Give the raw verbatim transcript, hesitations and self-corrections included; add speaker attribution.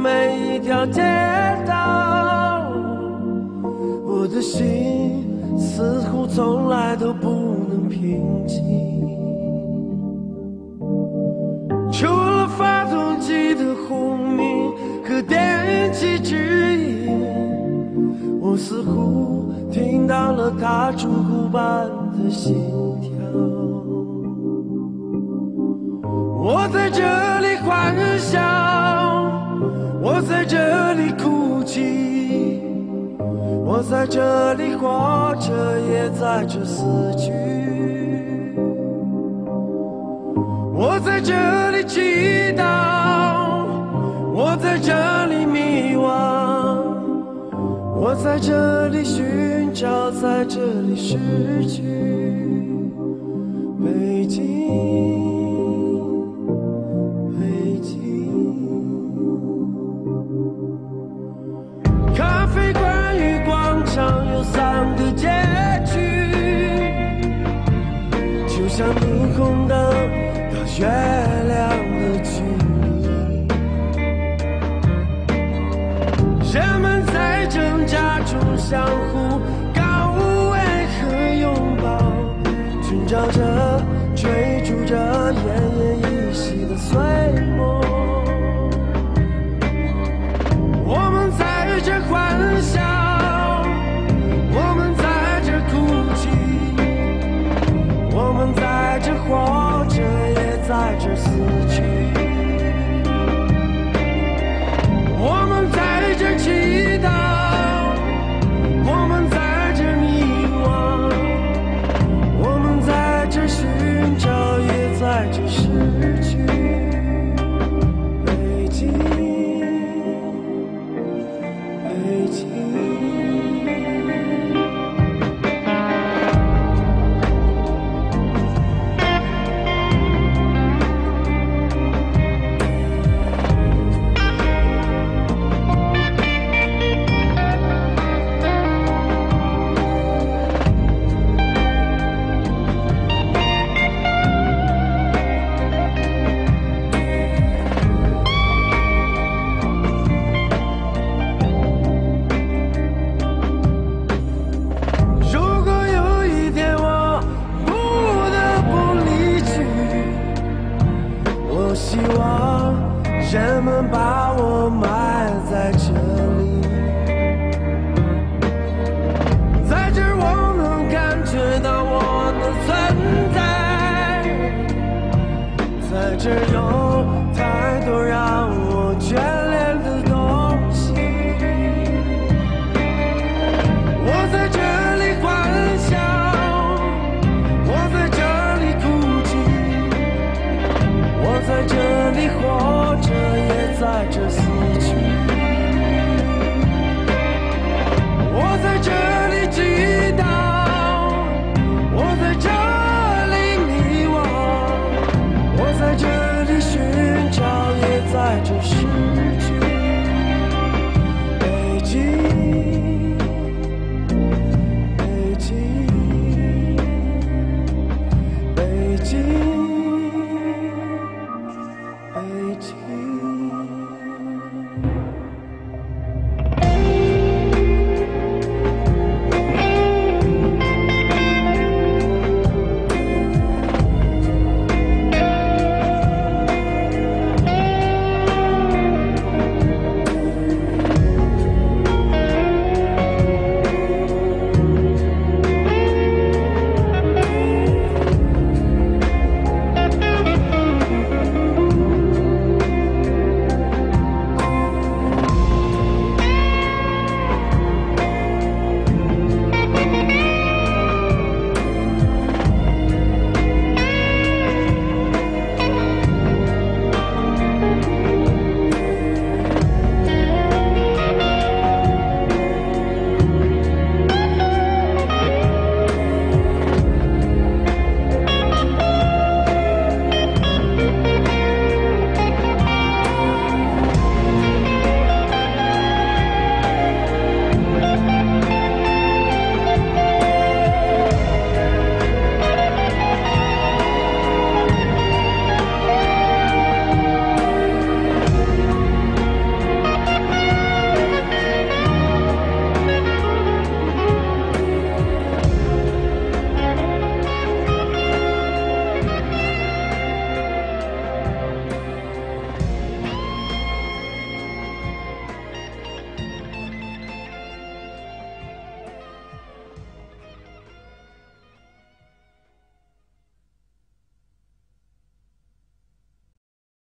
Speaker 1: 每一条街道，我的心似乎从来都不能平静。除了发动机的轰鸣和电气指引，我似乎听到了它钟鼓般的心跳。我在这里幻想，我在这里哭泣，我在这里活着，也在这死去。我在这里祈祷，我在这里迷惘，我在这里寻找，在这里失去。北京，北京，咖啡馆与广场有三个街区，就像霓虹灯到月亮的距离，人们在挣扎中相互告慰和拥抱，寻找着追逐着奄奄一息的碎梦。我们在这幻想，我们在这哭泣，我们在这活着，也在这死去。我们在这祈祷，我们在这迷惘，我们在这寻找，也在这失去。北京，北京。希望人们把我埋在这里，在这儿我能感觉到我的存在，在这儿有太多让我眷恋的东西。我在这里幻想，我在这里哭泣，我在这里活着，也在这死去。我在这里祈祷，我在这里迷惘，我在这里寻找，也在这失去。北京，北京，北京。